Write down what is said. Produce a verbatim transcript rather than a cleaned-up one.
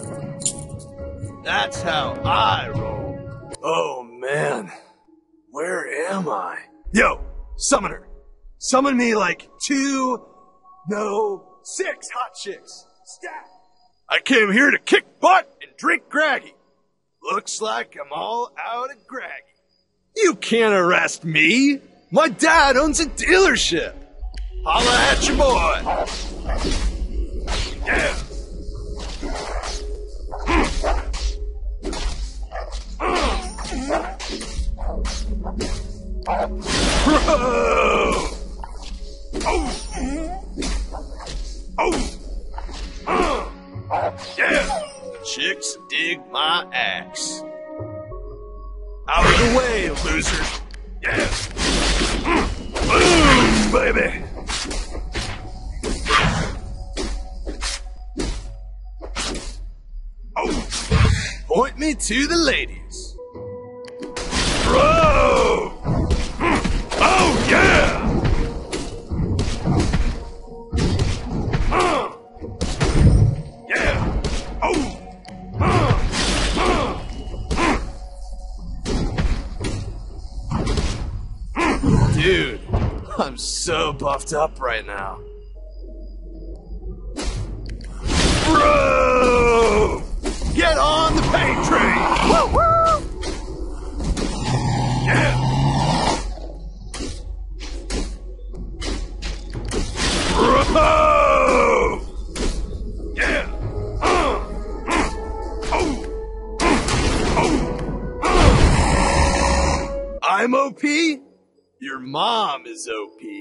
That's how I roll. Oh man, where am I? Yo, summoner, summon me like two, no, six hot chicks. Stat. I came here to kick butt and drink graggy. Looks like I'm all out of graggy. You can't arrest me. My dad owns a dealership. Holla at your boy. Yeah. Bro! Oh! Oh! Uh. Yeah! Chicks dig my axe. Out of the way, loser. Yeah! Boom, baby! Oh! Point me to the ladies. Bro! Oh, yeah! Uh, yeah! Oh! Uh, uh, uh. Dude, I'm so buffed up right now. Bro! Get on the paint train! Woo woo! Yeah! Bro! Yeah! Uh, uh, oh! Uh, oh! Uh. I'm O P? Your mom is O P.